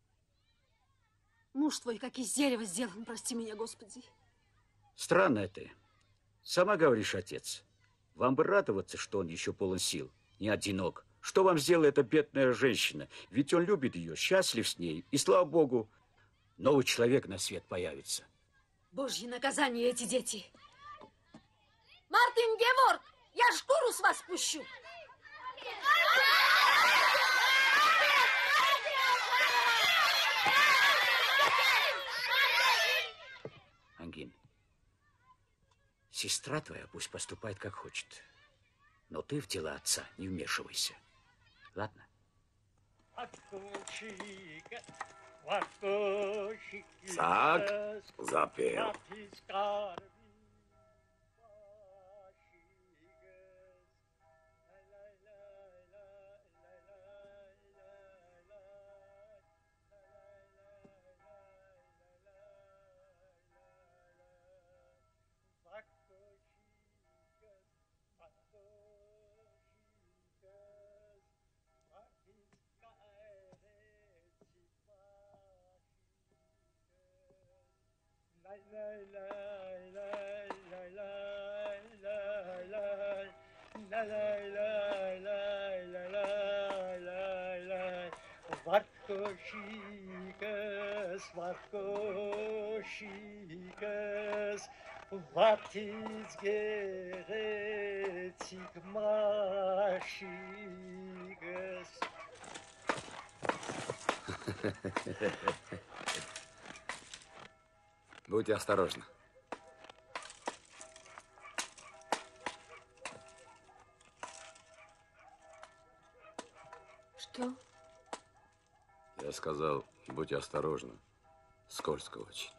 Муж твой, как из дерева сделан, прости меня, Господи. Странная ты. Сама говоришь, отец. Вам бы радоваться, что он еще полон сил, не одинок. Что вам сделала эта бедная женщина? Ведь он любит ее, счастлив с ней. И, слава Богу, новый человек на свет появится. Божье наказание эти дети. Мартин Геворг, я шкуру с вас спущу. Ангин, сестра твоя пусть поступает как хочет. Но ты в дела отца не вмешивайся. Ладно? Так, запел. What? coșică-s, fac coșică-s, vatiți gherețic mașică-s. Будьте осторожны. Что? Я сказал, будьте осторожны. Скользко очень.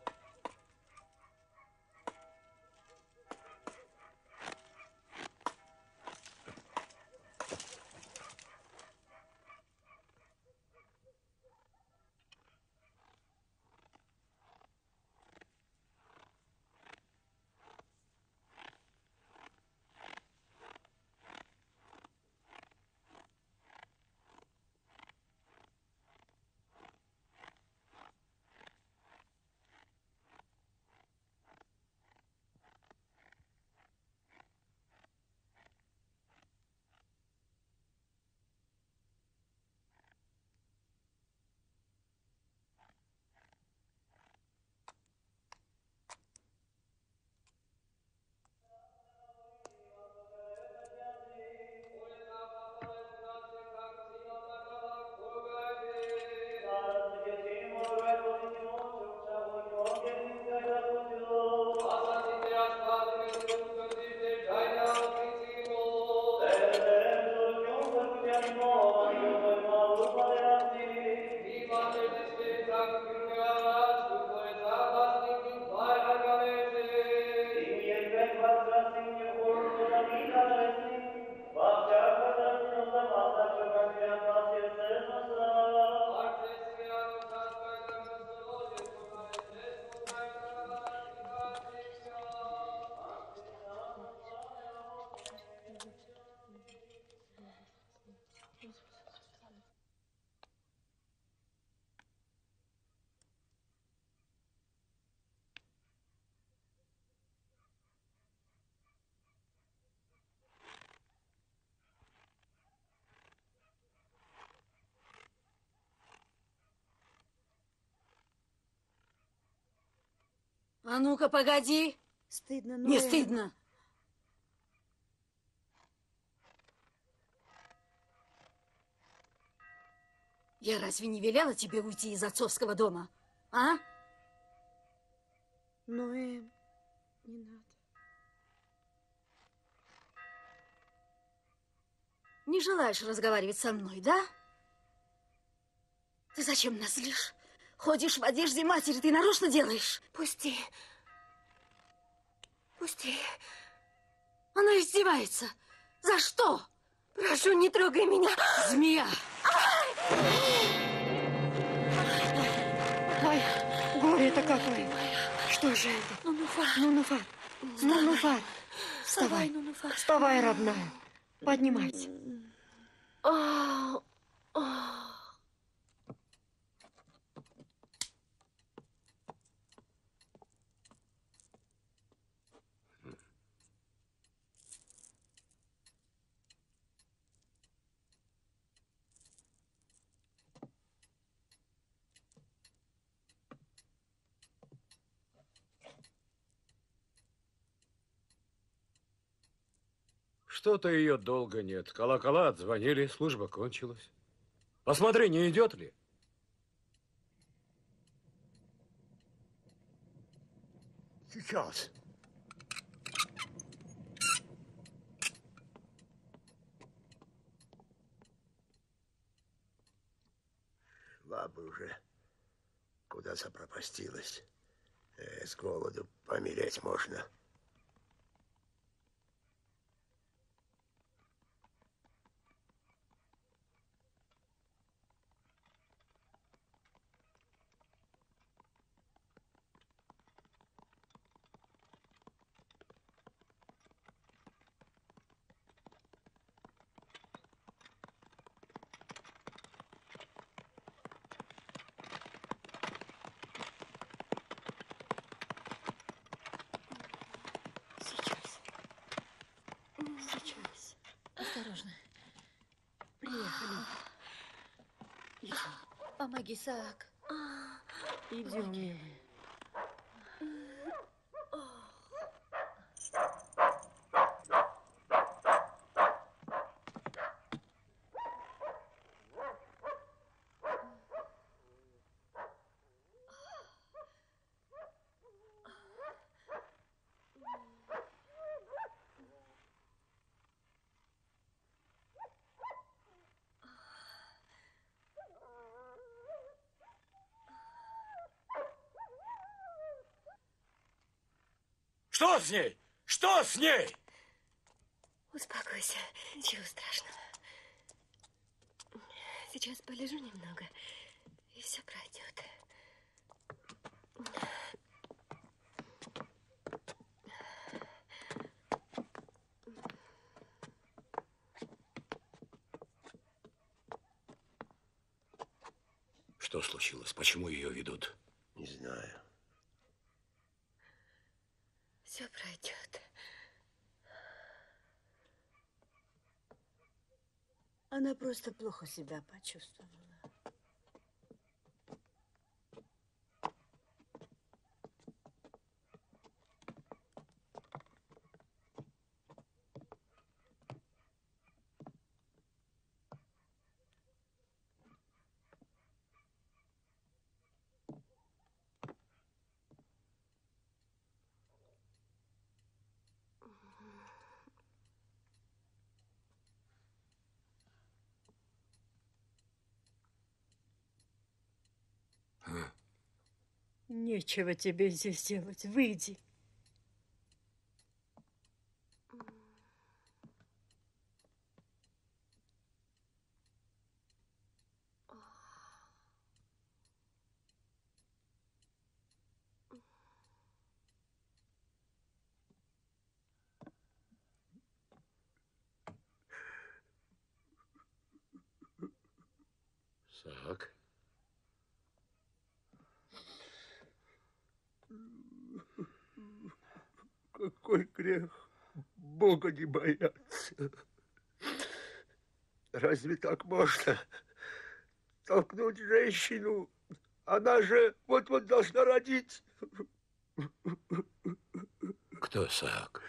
А ну-ка, погоди. Стыдно, Не Ноэ. стыдно. Я разве не велела тебе уйти из отцовского дома? А? Ноэ, не надо. Не желаешь разговаривать со мной, да? Ты зачем нас злишь? Ходишь в одежде матери, ты нарочно делаешь? Пусти. Пусти. Она издевается. За что? Прошу, не трогай меня. Змея. Ой, горе-то какое. Что же это? Нунуфар. Нунуфар. Нунуфар. Вставай, Вставай. Нунуфар. Вставай, родная. Поднимайся. О, о. Что-то ее долго нет. Колокола отзвонили, служба кончилась. Посмотри, не идет ли? Сейчас. Шла бы уже, куда запропастилась. Э, с голоду помереть можно. Осторожно. Приехали. Лежи. Помоги, Саак. Идем, милая. Что с ней? Что с ней? Успокойся, ничего страшного. Сейчас полежу немного, и все пройдет. Что случилось? Почему ее ведут? Не знаю. Все пройдет. Она просто плохо себя почувствовала. Нечего тебе здесь делать. Выйди. Саак? Какой грех Бога не бояться. Разве так можно толкнуть женщину? Она же вот-вот должна родить. Кто Саак?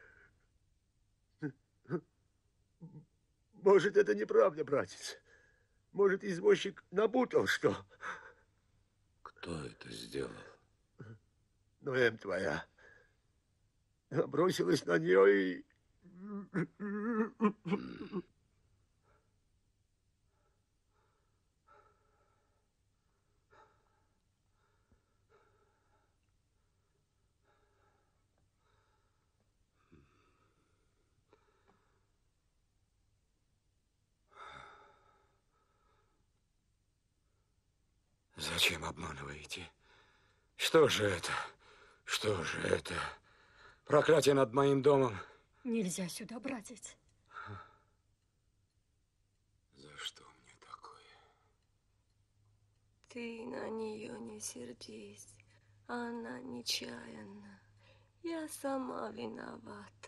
Может, это неправда, братец. Может, извозчик напутал что? Кто это сделал? Ноэм твоя. Бросилась на нее и... Зачем обманываете? Что же это? Что же это? Проклятие над моим домом. Нельзя сюда, братец. За что мне такое? Ты на нее не сердись. Она нечаянно. Я сама виновата.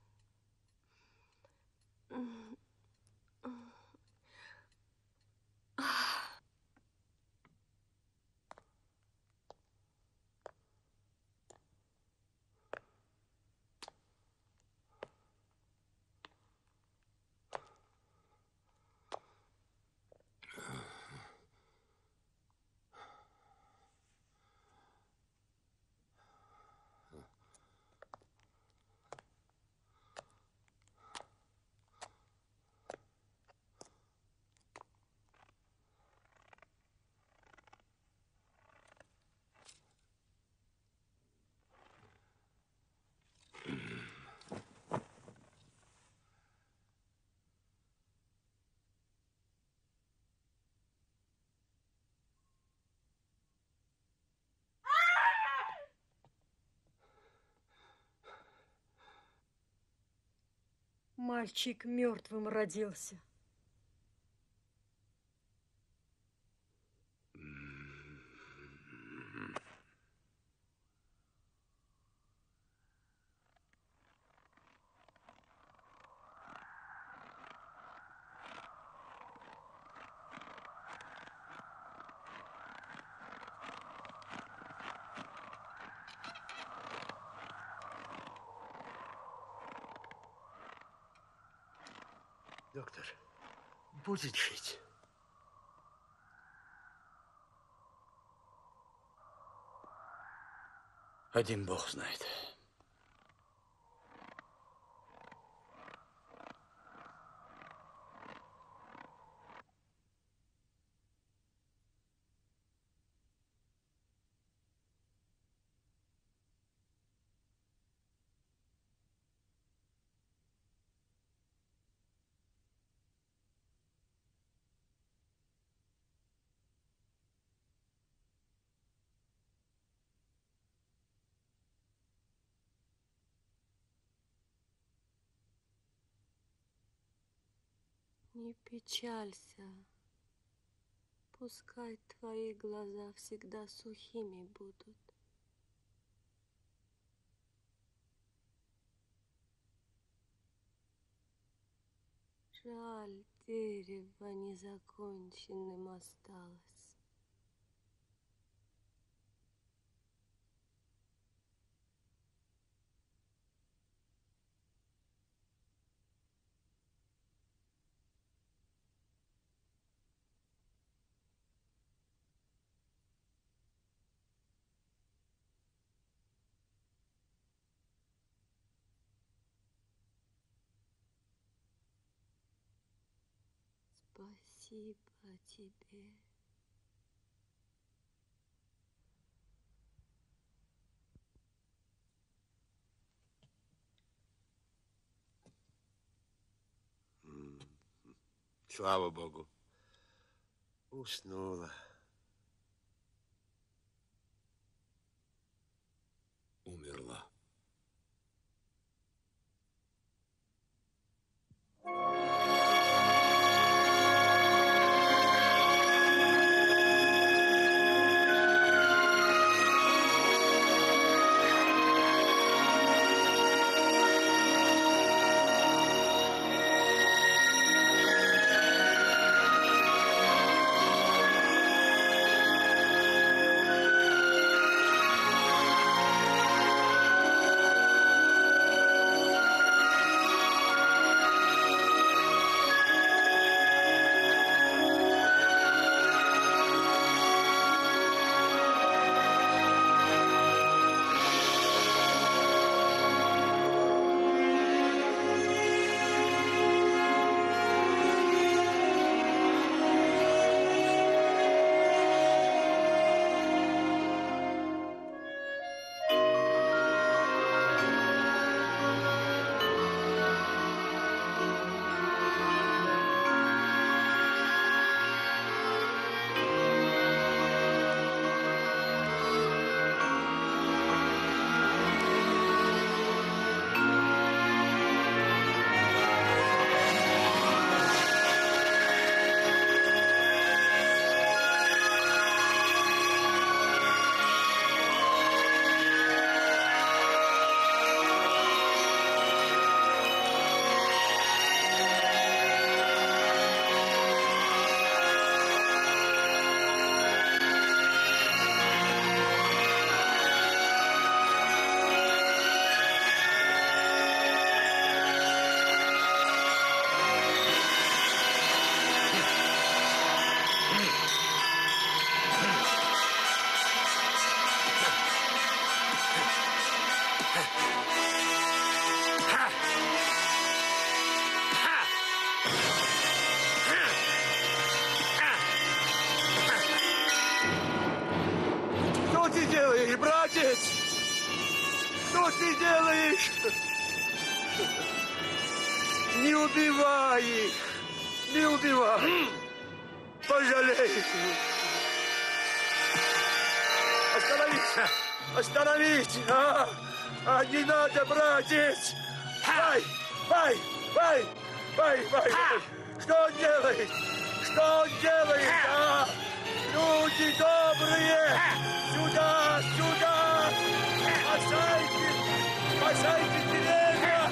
Мальчик мертвым родился. Доктор, будет жить. Один Бог знает. Не печалься. Пускай твои глаза всегда сухими будут. Жаль, дерево незаконченным осталось. Спасибо тебе. Слава Богу. Уснула. Умерла. Что ты делаешь, братец? Что ты делаешь? Не убивай их! Не убивай! Пожалей их! Остановись! Остановись! А, а не надо, братец! Вай! Вай! Вай! Вай! Вай! Что он делает? Что он делает? А? Люди добрые! Сюда! Сюда! Спасайте! Спасайте деревья!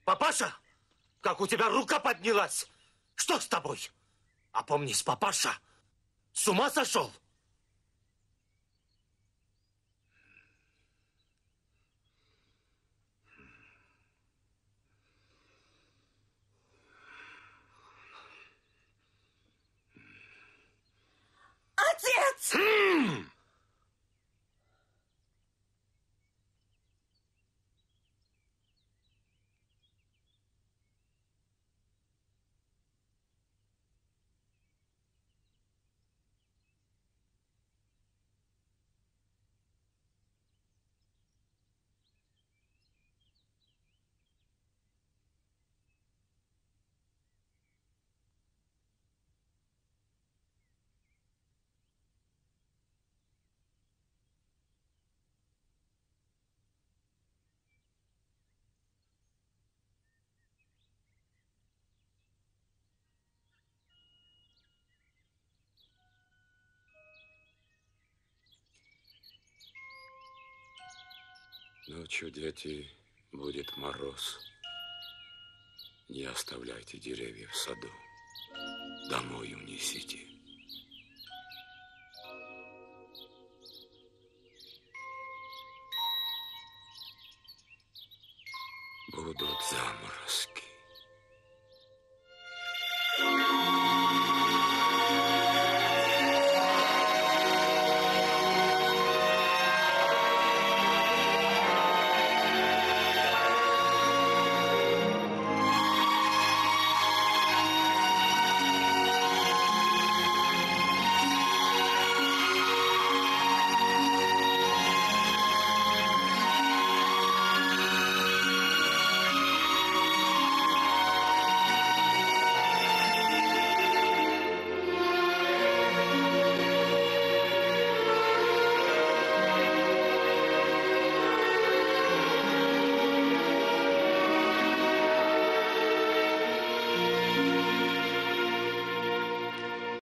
Папаша, как у тебя рука поднялась? Что с тобой? Опомнись, папаша. С ума сошел? Отец! Ночью, дети, будет мороз. Не оставляйте деревья в саду. Домой унесите. Будут заморозки.